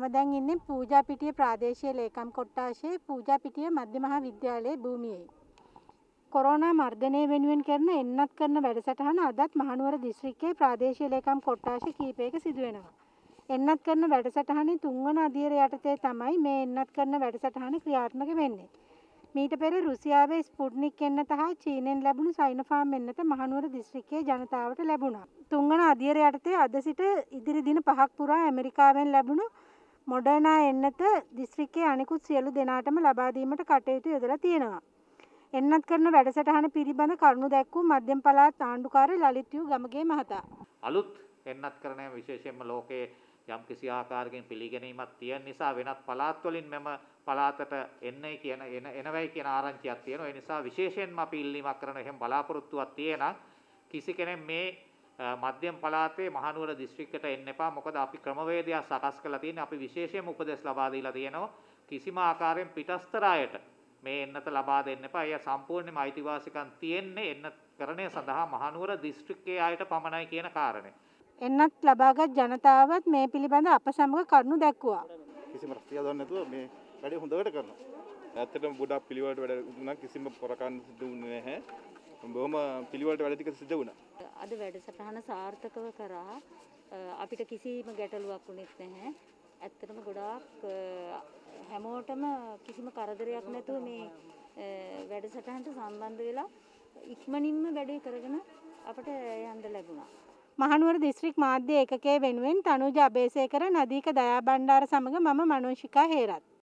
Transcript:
මම දැන් ඉන්නේ පූජාපිටිය ප්‍රාදේශීය ලේකම් කොට්ටාශයේ පූජාපිටිය මධ්‍ය මහා විද්‍යාලයේ භූමියේ. කොරෝනා මර්ධනය වෙනුවෙන් කරන එන්නත් කරන වැඩසටහන අදත් මහනුවර දිස්ත්‍රික්කයේ ප්‍රාදේශීය ලේකම් කොට්ටාශ කීපයක සිදු වෙනවා. එන්නත් කරන වැඩසටහනේ 3 වන අදියර යටතේ තමයි මේ එන්නත් කරන වැඩසටහන ක්‍රියාත්මක වෙන්නේ. මීට පෙර රුසියාවේ ස්පුට්නික් එන්නත හා චීනෙන් ලැබුණු සයිනෝෆාම් එන්නත මහනුවර දිස්ත්‍රික්කයේ ජනතාවට ලැබුණා. 3 වන අදියර යටතේ අද සිට ඉදිරි දින 5ක් පුරා ඇමරිකාවෙන් ලැබුණු මොඩර්නා එන්නත දිස්ත්‍රික්කයේ අනෙකුත් සියලු දෙනාටම ලබා දීමට කටයුතු යොදලා තියෙනවා. එන්නත් කරන වැඩසටහන පිළිබඳ කරුණු දැක්වූ මධ්‍යම පළාත් ආණ්ඩුකාර ලලිත් යූ ගමගේ මහතා. අලුත් එන්නත් කරණය විශේෂයෙන්ම ලෝකයේ යම් කිසි ආකාරයකින් පිළිගැනීමක් තියෙන නිසා වෙනත් පළාත් වලින් මෙම පළාතට එන්නේ කියන එනවයි කියන ආරංචියක් තියෙනවා. ඒ නිසා විශේෂයෙන්ම අපි ඉල්ලීමක් කරන එහෙම බලාපොරොත්තුවක් තියෙනවා. කිසි කෙනෙක් මේ මධ්‍යම පළාතේ මහනුවර දිස්ත්‍රික්කයට එන්න එපා. මොකද අපි ක්‍රමවේදයක් සකස් කරලා තියෙනවා. අපි විශේෂයෙන්ම උපදෙස් ලබා දීලා තියෙනවා. කිසිම ආකාරයෙන් පිටස්තර අයට මේ එන්නත ලබා දෙන්න එපා. එය සම්පූර්ණයෙන්ම අයිතිවාසිකම් තියෙන්නේ එන්නත් කරණය සඳහා මහනුවර දිස්ත්‍රික්කයේ අයට පමණයි කියන කාරණය. එන්නත් ලබාගත් ජනතාවත් මේ පිළිබඳ අප සමග කරුණු දැක්වුවා. කිසිම රස්තියක් දන්නේ නැතුව මේ වැඩේ හොඳට කරනවා. ඇත්තටම ගොඩක් පිළිවෙලට වැඩ වුණා කිසිම පොරකන් සිදු වුණේ නැහැ. බොහොම පිළිවෙලට වැඩ ටික සිදු වුණා. අද වැඩසටහන සාර්ථකව කරා අපිට කිසිම ගැටලුවක් වුණෙත් නැහැ. ඇත්තටම ගොඩාක් හැමෝටම කිසිම කරදරයක් නැතුව මේ වැඩසටහනට සම්බන්ධ වෙලා ඉක්මනින්ම වැඩේ කරගෙන අපට යන්න ලැබුණා. මහනුවර දිස්ත්‍රික් මාධ්‍ය ඒකකයේ වෙනුවෙන් තනුජ අබේසේකර නදීක දයාබණ්ඩාර සමග මම මනෝෂිකා හේරත්.